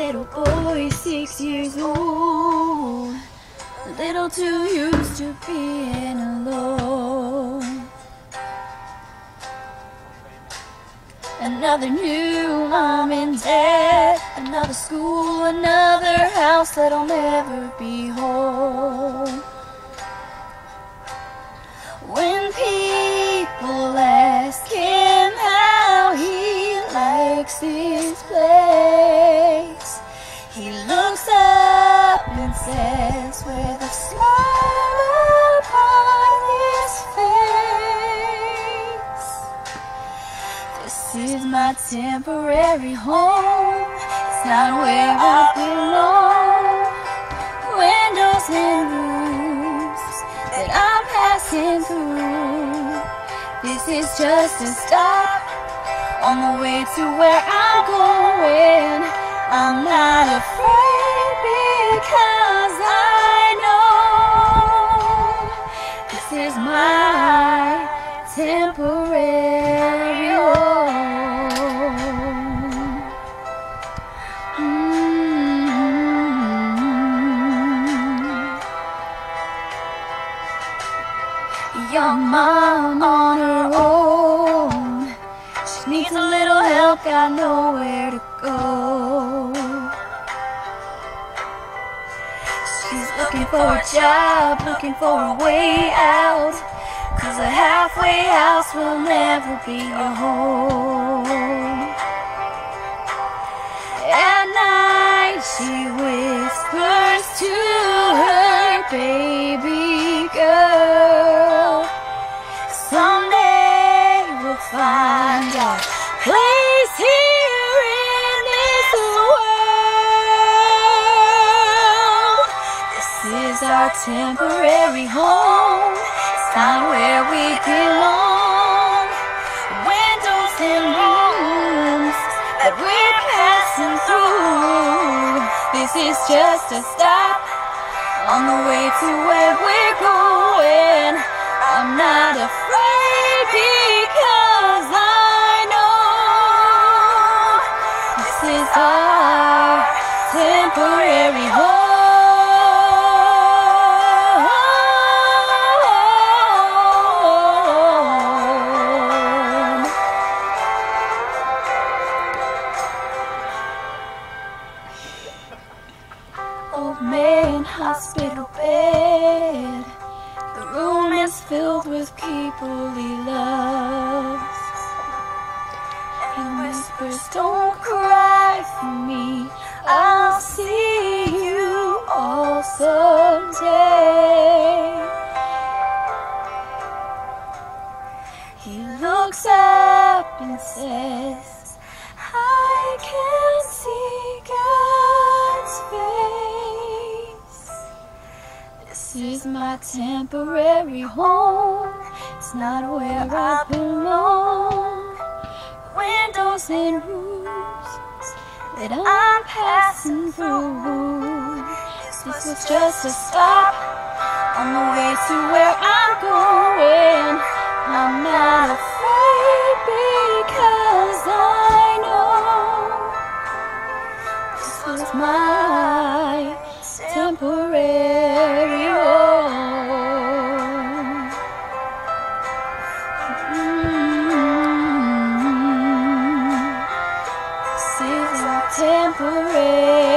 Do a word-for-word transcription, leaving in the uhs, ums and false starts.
little boy, six years old, a little too used to being alone. Another new mom and dad, another school, another house that'll never be home. When people ask him how he likes this place, he looks up and says with a smile upon his face, "This is my temporary home, it's not where I belong. Windows and roofs that I'm passing through. This is just a stop on the way to where I'm going. I'm not afraid because I know this is my temporary home." Mm-hmm. Young mom on her own, she needs a little help, got nowhere to go. She's looking for a job, looking for a way out, 'cause a halfway house will never be a home. At night she whispers to her baby girl, "Someday we'll find our place here in this world. This is our temporary home, it's not where we belong. Windows and rooms that we're passing through. This is just a stop on the way to where we're going. I'm not afraid because I know this is our temporary home." Old man, hospital bed, the room is filled with people he loves. He whispers, "Don't cry for me, I'll see you all someday." He looks up and says, "I can see God's face. This is my temporary home, it's not where I belong. Windows and roofs that I'm passing through. This was just a stop on the way to where I'm going. I'm not afraid because I know this was my temporary home." Mm-hmm. This is our temporary